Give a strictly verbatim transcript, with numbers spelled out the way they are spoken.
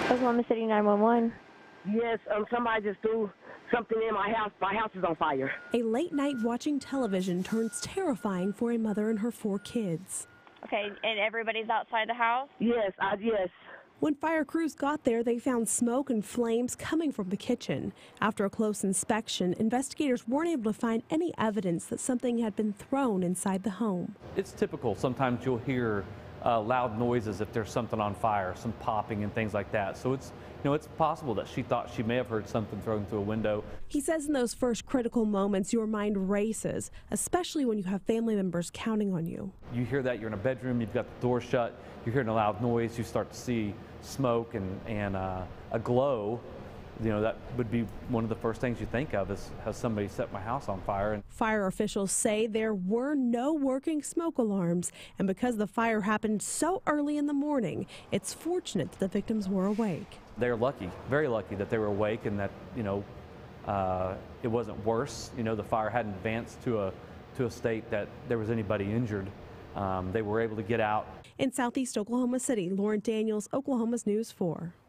Oklahoma City nine one one. Yes, um, somebody just threw something in my house. My house is on fire. A late night watching television turns terrifying for a mother and her four kids. Okay, and everybody's outside the house? Yes, I, yes. When fire crews got there, they found smoke and flames coming from the kitchen. After a close inspection, investigators weren't able to find any evidence that something had been thrown inside the home. It's typical. Sometimes you'll hear uh, loud noises if there's something on fire, some popping and things like that. So it's, you know, it's possible that she thought she may have heard something thrown through a window. He says in those first critical moments, your mind races, especially when you have family members counting on you. You hear that, you're in a bedroom, you've got the door shut, you're hearing a loud noise, you start to see smoke and, and uh, a glow. You know, that would be one of the first things you think of is, has somebody set my house on fire? And fire officials say there were no working smoke alarms, and because the fire happened so early in the morning, it's fortunate that the victims were awake. They're lucky, very lucky that they were awake and that, you know, uh, it wasn't worse. You know, the fire hadn't advanced to a, to a state that there was anybody injured. Um, they were able to get out. In southeast Oklahoma City, Lauren Daniels, Oklahoma's News four.